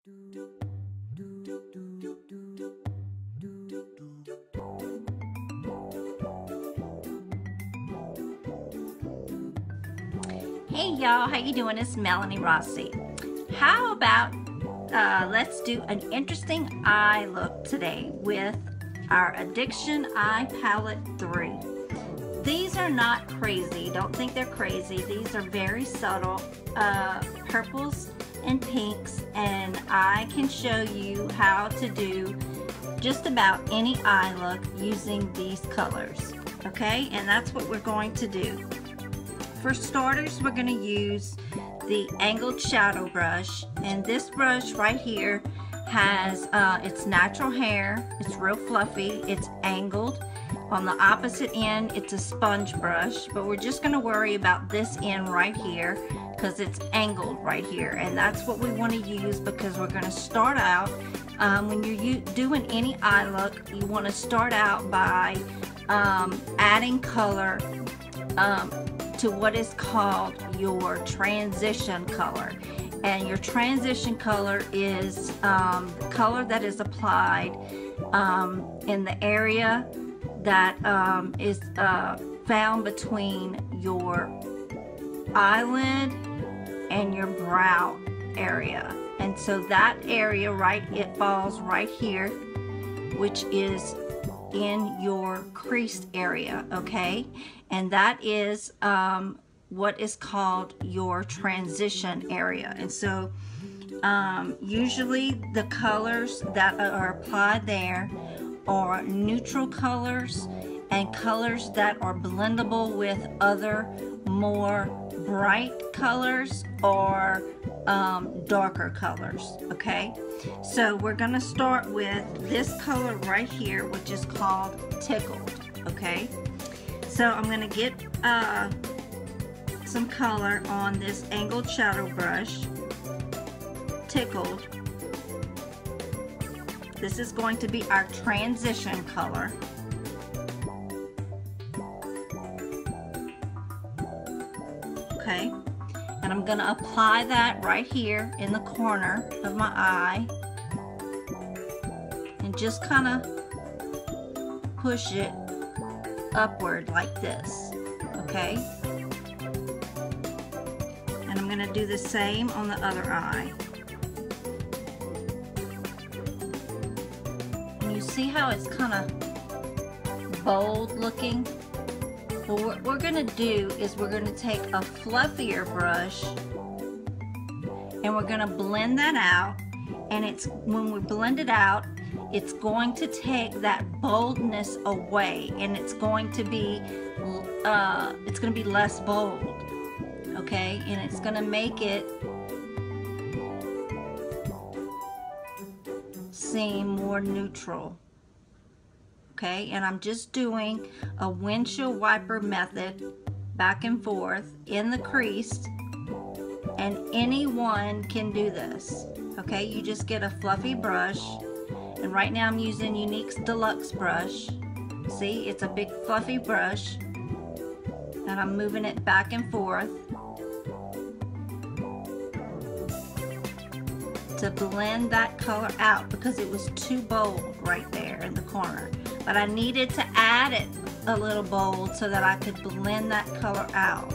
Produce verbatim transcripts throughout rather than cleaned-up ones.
Hey y'all, how you doing? It's Melanie Rossi. How about uh, let's do an interesting eye look today with our Addiction Eye Palette three. These are not crazy. Don't think they're crazy. These are very subtle uh, purples and pinks, and I can show you how to do just about any eye look using these colors. Okay, and that's what we're going to do. For starters, we're going to use the angled shadow brush, and this brush right here has uh, it's natural hair. It's real fluffy. It's angled. On the opposite end, it's a sponge brush, but we're just going to worry about this end right here because it's angled right here, and that's what we want to use because we're going to start out um, when you're doing any eye look, you want to start out by um, adding color um, to what is called your transition color. And your transition color is um, the color that is applied um, in the area that um, is uh, found between your eyelid and your brow area. And so that area, right, it falls right here, which is in your creased area, okay? And that is um, what is called your transition area. And so um, usually the colors that are applied there are neutral colors and colors that are blendable with other more bright colors or um, darker colors, okay? So we're gonna start with this color right here, which is called Tickled, okay? So I'm gonna get uh, some color on this angled shadow brush, Tickled. This is going to be our transition color. Okay, and I'm gonna apply that right here in the corner of my eye and just kind of push it upward like this, okay? And I'm gonna do the same on the other eye. And you see how it's kind of bold looking? Well, what we're gonna do is we're gonna take a fluffier brush and we're gonna blend that out, and it's when we blend it out, it's going to take that boldness away, and it's going to be uh, it's going to be less bold, okay? And it's going to make it seem more neutral, okay? And I'm just doing a windshield wiper method back and forth in the crease, and anyone can do this, okay? You just get a fluffy brush. And right now I'm using Younique's Deluxe brush. See, it's a big fluffy brush. And I'm moving it back and forth to blend that color out because it was too bold right there in the corner. But I needed to add it a little bold so that I could blend that color out.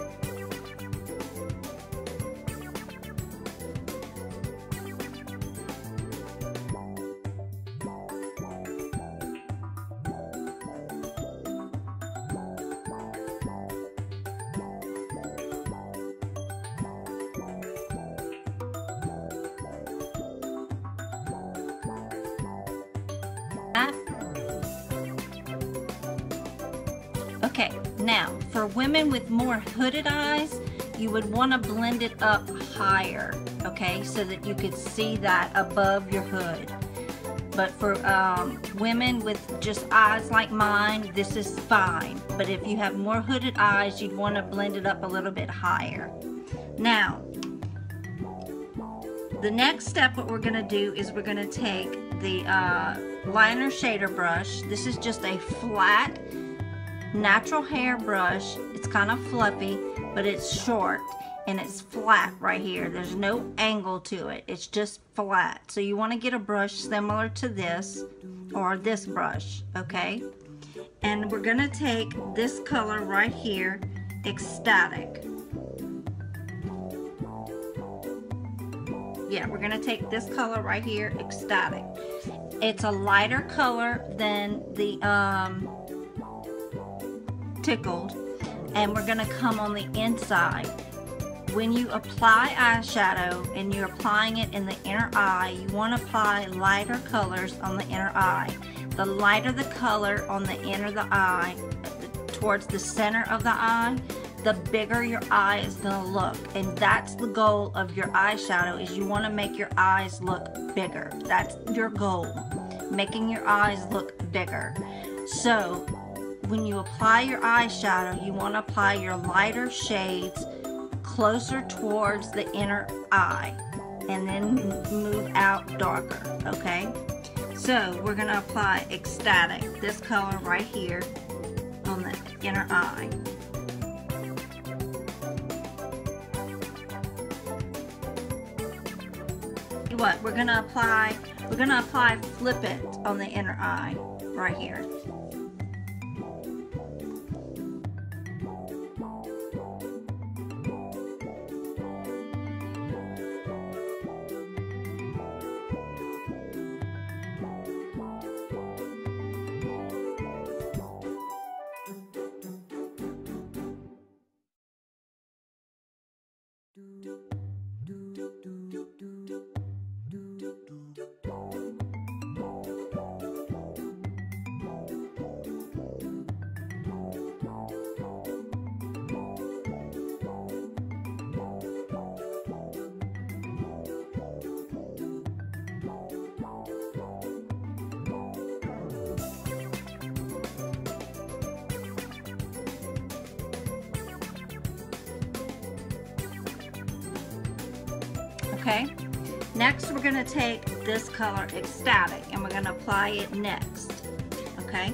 Okay, now for women with more hooded eyes, you would want to blend it up higher, okay, so that you could see that above your hood. But for um, women with just eyes like mine, this is fine. But if you have more hooded eyes, you'd want to blend it up a little bit higher. Now, the next step, what we're going to do is we're going to take the uh, liner shader brush. This is just a flat natural hair brush. It's kind of fluffy, but it's short, and it's flat right here. There's no angle to it. It's just flat. So you want to get a brush similar to this or this brush, okay? And we're going to take this color right here, Ecstatic. Yeah, we're going to take this color right here, Ecstatic. It's a lighter color than the um, Tickled, and we're going to come on the inside. When you apply eyeshadow and you're applying it in the inner eye, you want to apply lighter colors on the inner eye. The lighter the color on the inner of the eye, towards the center of the eye, the bigger your eye is going to look. And that's the goal of your eyeshadow, is you want to make your eyes look bigger. That's your goal, making your eyes look bigger. So when you apply your eyeshadow, you want to apply your lighter shades closer towards the inner eye and then move out darker, okay? So we're going to apply Ecstatic, this color right here on the inner eye. What we're going to apply, we're going to apply Flip It on the inner eye right here. Okay, next we're going to take this color Ecstatic and we're going to apply it next, okay?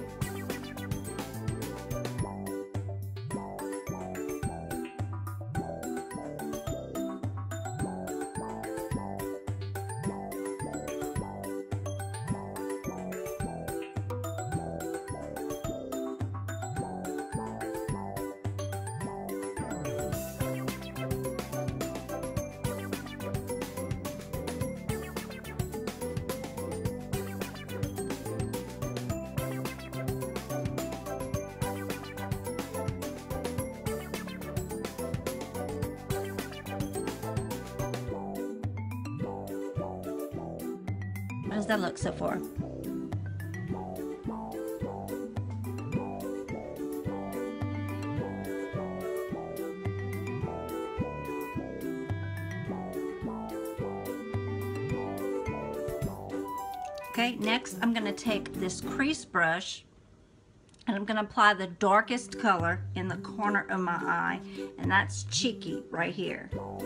How does that look so far? Okay, next I'm going to take this crease brush and I'm going to apply the darkest color in the corner of my eye, and that's Cheeky right here.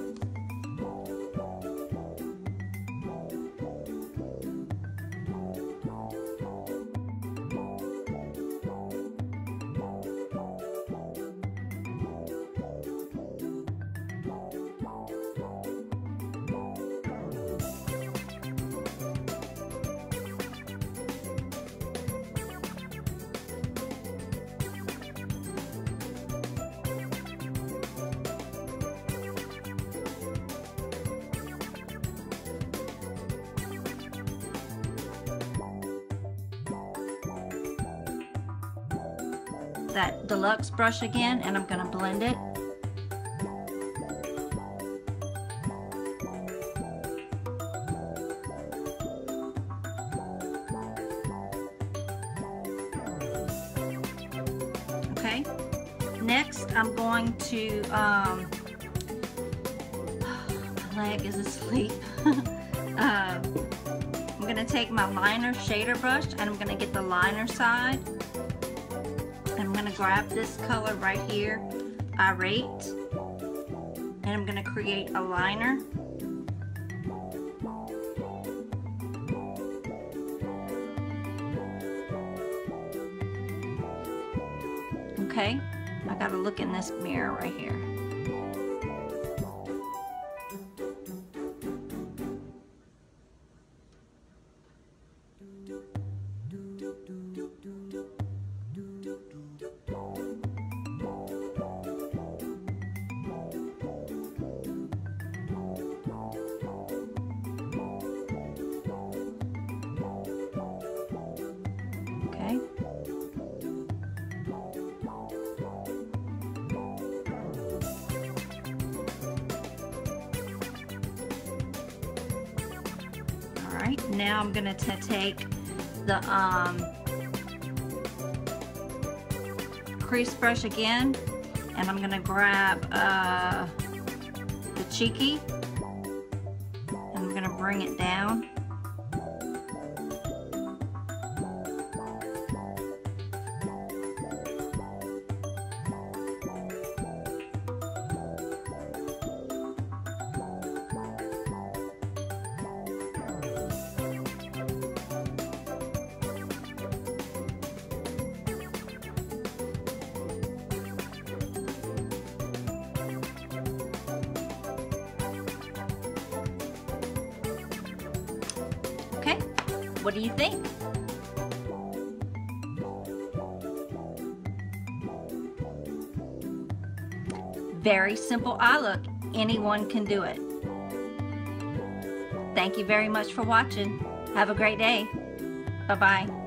That deluxe brush again, and I'm going to blend it. Okay, next I'm going to, um, my leg is asleep. uh, I'm going to take my liner shader brush and I'm going to get the liner side. I'm going to grab this color right here, Irate, and I'm going to create a liner. Okay, I got to look in this mirror right here. right, now I'm gonna take the um, crease brush again, and I'm gonna grab uh, the cheeky, and I'm gonna bring it down. Okay, what do you think? Very simple eye look. Anyone can do it. Thank you very much for watching. Have a great day. Bye-bye.